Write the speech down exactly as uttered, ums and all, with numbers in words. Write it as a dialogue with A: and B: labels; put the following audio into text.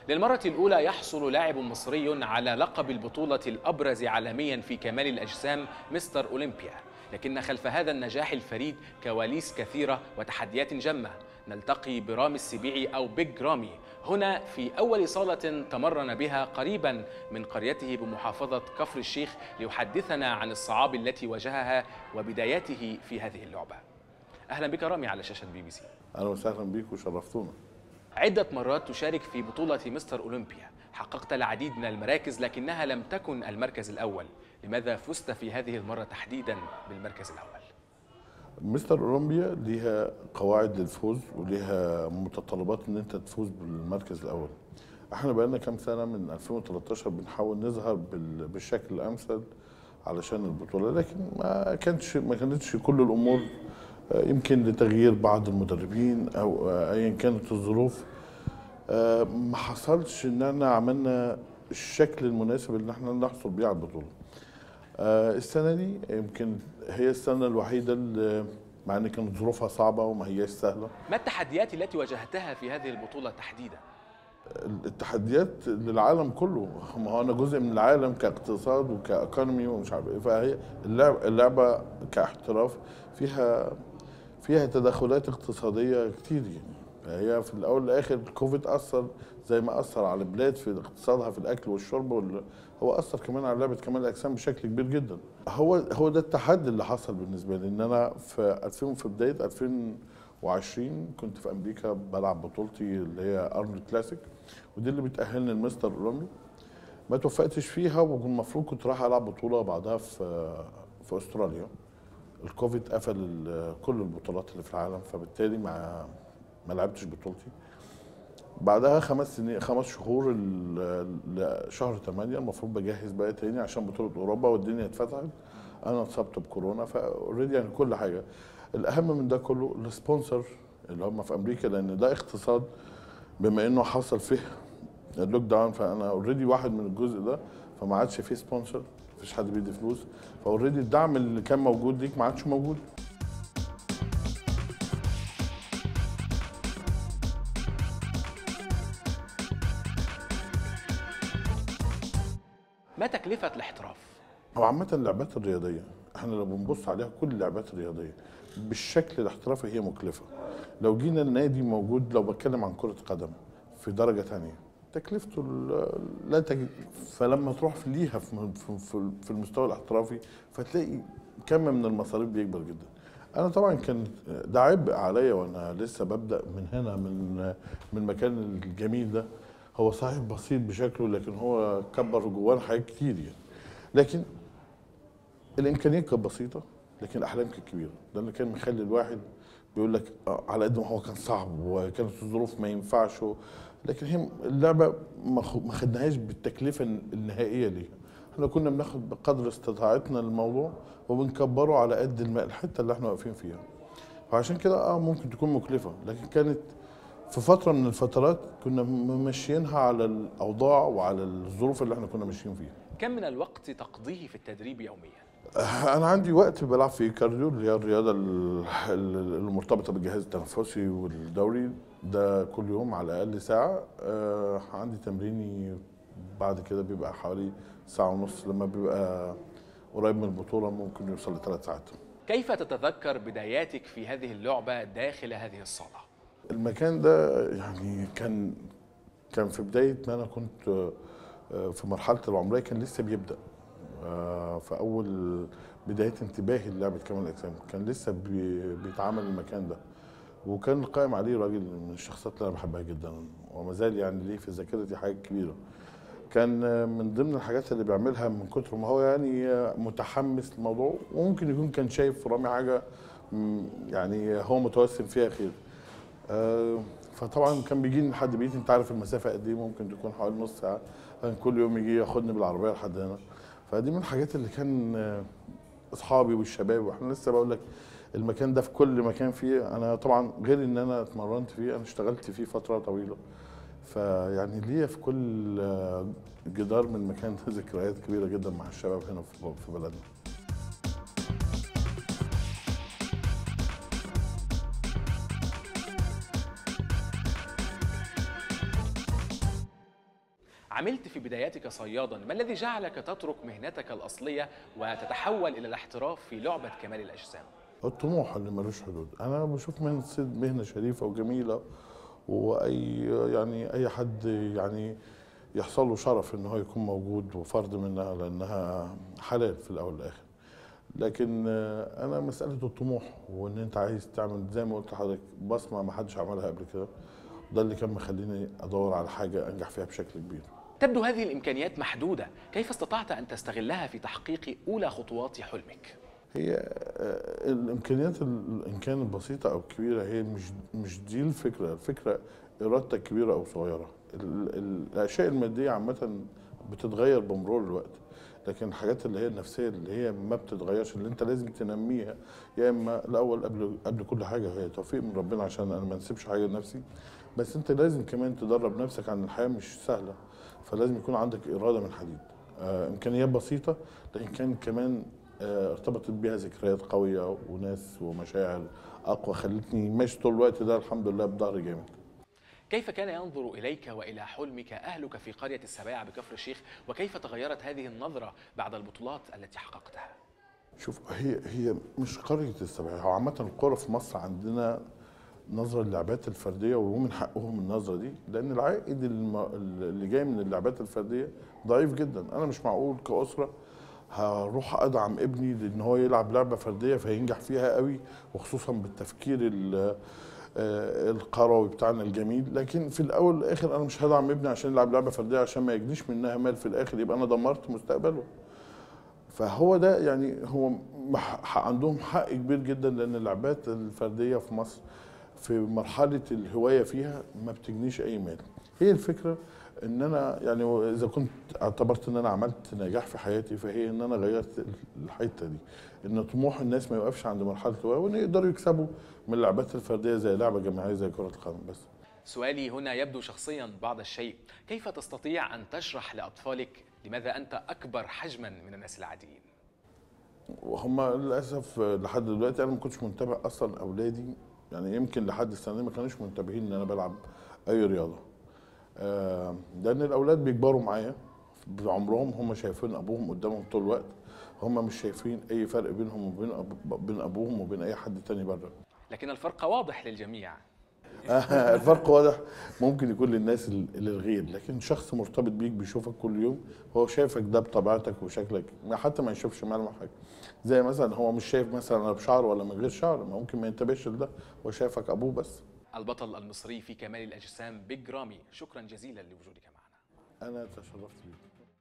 A: للمرة الأولى يحصل لاعب مصري على لقب البطولة الأبرز عالميا في كمال الأجسام مستر أولمبيا، لكن خلف هذا النجاح الفريد كواليس كثيرة وتحديات جمة. نلتقي برامي السبيعي أو بيج رامي هنا في أول صالة تمرن بها قريبا من قريته بمحافظة كفر الشيخ ليحدثنا عن الصعاب التي واجهها وبداياته في هذه اللعبة. أهلا بك رامي على شاشة بي بي سي.
B: أهلا وسهلا بيك وشرفتونا.
A: عدة مرات تشارك في بطولة مستر أولمبيا، حققت العديد من المراكز لكنها لم تكن المركز الأول. لماذا فزت في هذه المرة تحديدا بالمركز الأول؟
B: مستر أولمبيا ليها قواعد للفوز وليها متطلبات ان انت تفوز بالمركز الاول. احنا بقالنا كام سنه من ألفين وتلتاشر بنحاول نظهر بالشكل الامثل علشان البطوله، لكن ما كانتش ما كانتش كل الامور، يمكن لتغيير بعض المدربين او ايا كانت الظروف ما حصلش ان احنا عملنا الشكل المناسب اللي احنا نحصل بيه على البطوله. السنه دي يمكن هي السنه الوحيده اللي مع ان كانت ظروفها صعبه وما هياش سهله.
A: ما التحديات التي واجهتها في هذه البطوله تحديدا؟
B: التحديات للعالم كله، ما هو انا جزء من العالم كاقتصاد وكايكونومي ومش عارف ايه، فهي اللعبه اللعبه كاحتراف فيها فيها تدخلات اقتصاديه كتير يعني. هي في الاول والاخر الكوفيد اثر زي ما اثر على البلاد في اقتصادها في الاكل والشرب، هو اثر كمان على لعبه كمال الاجسام بشكل كبير جدا. هو هو ده التحدي اللي حصل بالنسبه لي، ان انا في ألفين في بدايه ألفين وعشرين كنت في امريكا بلعب بطولتي اللي هي ارنولد كلاسيك، ودي اللي بتاهلني المستر اولمبي. ما توفقتش فيها والمفروض كنت رايح العب بطوله بعدها في في استراليا. الكوفيد قفل كل البطولات اللي في العالم، فبالتالي ما ما لعبتش بطولتي. بعدها خمس سنين خمس شهور لشهر ثمانية المفروض بجهز بقى تاني عشان بطولة اوروبا والدنيا اتفتحت. انا اتصبت بكورونا فاوريدي يعني كل حاجة. الاهم من ده كله السبونسر اللي هم في امريكا، لان ده اقتصاد بما انه حصل فيه اللوك داون، فانا اوريدي واحد من الجزء ده، فما عادش فيه سبونسر، مفيش حد بيدي فلوس، فاوريدي الدعم اللي كان موجود ليك ما عادش موجود.
A: ما تكلفة الاحتراف؟
B: هو عامة اللعبات الرياضية احنا لو بنبص عليها كل اللعبات الرياضية بالشكل الاحترافي هي مكلفة. لو جينا النادي موجود، لو بتكلم عن كرة قدم في درجة ثانية تكلفته لا تجد، فلما تروح ليها في في المستوى الاحترافي فتلاقي كم من المصاريف بيكبر جدا. انا طبعا كان ده عبء عليا وانا لسه ببدأ من هنا من من المكان الجميل ده. هو صحيح بسيط بشكله لكن هو كبر جواه حاجات كتير يعني. لكن الامكانيات كانت بسيطه لكن الاحلام كانت كبيره، ده اللي كان مخلي الواحد بيقول لك على قد ما هو كان صعب وكانت الظروف ما ينفعش، لكن هي اللعبه ما خدناهاش بالتكلفه النهائيه ليها. احنا كنا بناخد بقدر استطاعتنا الموضوع وبنكبره على قد الحته اللي احنا واقفين فيها. فعشان كده اه ممكن تكون مكلفه، لكن كانت في فترة من الفترات كنا ماشيينها على الأوضاع وعلى الظروف اللي احنا كنا ماشيين فيها.
A: كم من الوقت تقضيه في التدريب يوميا؟
B: أنا عندي وقت بلعب فيه كارديو اللي هي الرياضة المرتبطة بالجهاز التنفسي والدوري، ده كل يوم على الأقل ساعة. عندي تمريني بعد كده بيبقى حوالي ساعة ونص، لما بيبقى قريب من البطولة ممكن يوصل لثلاث ساعات.
A: كيف تتذكر بداياتك في هذه اللعبة داخل هذه الصالة؟
B: المكان ده يعني كان كان في بدايه ما انا كنت في مرحله العمريه، كان لسه بيبدا في اول بدايه انتباهي للعبه كمال الاجسام، كان لسه بيتعامل المكان ده، وكان قائم عليه راجل من الشخصيات اللي انا بحبها جدا وما زال يعني ليه في ذاكرتي حاجات كبيره. كان من ضمن الحاجات اللي بيعملها من كتر ما هو يعني متحمس للموضوع، وممكن يكون كان شايف في رامي حاجه يعني هو متوسم فيها خير. آه فطبعا كان بيجي لي لحد بيتي، انت عارف المسافه قد ايه، ممكن تكون حوالي نص ساعه، كان كل يوم يجي ياخدني بالعربيه لحد هنا. فدي من الحاجات اللي كان اصحابي والشباب، واحنا لسه بقول لك المكان ده في كل مكان فيه. انا طبعا غير ان انا اتمرنت فيه، انا اشتغلت فيه فتره طويله، فيعني ليا في كل جدار من المكان ده ذكريات كبيره جدا مع الشباب هنا في بلدنا.
A: عملت في بداياتك صيادا، ما الذي جعلك تترك مهنتك الأصلية وتتحول إلى الاحتراف في لعبة كمال الأجسام؟
B: الطموح اللي ملوش حدود. انا بشوف مهنه الصيد مهنه شريفه وجميله، واي يعني اي حد يعني يحصل له شرف ان هو يكون موجود وفرد منها، لانها حلال في الاول والاخر. لكن انا مساله الطموح وان انت عايز تعمل زي ما قلت لحضرتك بصمه ما حدش عملها قبل كده، ده اللي كان مخليني ادور على حاجه انجح فيها بشكل كبير.
A: تبدو هذه الإمكانيات محدودة، كيف استطعت أن تستغلها في تحقيق أولى خطوات حلمك؟
B: هي الامكانيات ان كانت بسيطه او كبيره، هي مش مش دي الفكره، الفكره ارادتك كبيره او صغيره. الاشياء الماديه عامه بتتغير بمرور الوقت، لكن الحاجات اللي هي النفسيه اللي هي ما بتتغيرش، اللي انت لازم تنميها، يا اما الاول قبل قبل كل حاجه هي توفيق من ربنا، عشان انا ما نسيبش حاجه لنفسي، بس انت لازم كمان تدرب نفسك عن الحياه مش سهله، فلازم يكون عندك اراده من حديد. آه امكانيات بسيطه لكن كان كمان آه ارتبطت بيها ذكريات قويه وناس ومشاعر اقوى، خلتني ماشي طول الوقت ده الحمد لله بظهر جامد.
A: كيف كان ينظر إليك وإلى حلمك أهلك في قرية السبايع بكفر الشيخ، وكيف تغيرت هذه النظرة بعد البطولات التي حققتها؟
B: شوف، هي هي مش قرية السبايع، هو عامة القرى في مصر عندنا نظرة للعبات الفردية، ومن حقهم النظرة دي، لأن العائد الم- اللي جاي من اللعبات الفردية ضعيف جدا. أنا مش معقول كأسرة هروح أدعم ابني لأن هو يلعب لعبة فردية فينجح فيها قوي، وخصوصا بالتفكير ال- آه، القروي بتاعنا الجميل. لكن في الأول والآخر أنا مش هدعم ابني عشان يلعب لعبة فردية عشان ما يجنيش منها مال في الآخر، يبقى أنا دمرت مستقبله. فهو ده يعني هو مح- عندهم حق كبير جدا، لان اللعبات الفرديه في مصر في مرحله الهوايه فيها ما بتجنيش اي مال. هي الفكره ان انا يعني اذا كنت اعتبرت ان انا عملت نجاح في حياتي، فهي ان انا غيرت الحته دي، ان طموح الناس ما يوقفش عند مرحله الهوايه، وان يقدروا يكسبوا من اللعبات الفرديه زي لعبه جماعيه زي كره القدم بس.
A: سؤالي هنا يبدو شخصيا بعض الشيء، كيف تستطيع أن تشرح لأطفالك لماذا أنت أكبر حجما من الناس العاديين؟
B: وهم للاسف لحد دلوقتي انا ما كنتش منتبه اصلا، اولادي يعني يمكن لحد السنه دي ما كانوش منتبهين ان انا بلعب اي رياضه. آه، لان الاولاد بيكبروا معايا بعمرهم، هم شايفين ابوهم قدامهم طول الوقت، هم مش شايفين اي فرق بينهم وبين أب... بين ابوهم وبين اي حد تاني بره.
A: لكن الفرق واضح للجميع.
B: الفرق واضح ممكن يكون للناس ال- للغير، لكن شخص مرتبط بيك بيشوفك كل يوم، هو شايفك ده بطبيعتك وشكلك، ما حتى ما يشوفش ملامحك. زي مثلا هو مش شايف مثلا انا بشعر ولا من غير شعر، ممكن ما ينتبهش لده، هو شايفك ابوه بس.
A: البطل المصري في كمال الأجسام بيج رامي، شكرا جزيلا لوجودك معنا.
B: انا تشرفت بيك.